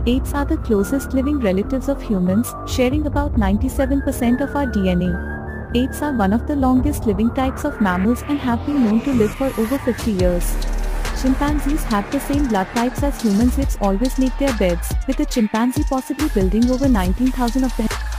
Apes are the closest living relatives of humans, sharing about 97% of our DNA. Apes are one of the longest living types of mammals and have been known to live for over 50 years. Chimpanzees have the same blood types as humans. Apes always make their beds, with a chimpanzee possibly building over 19,000 of them.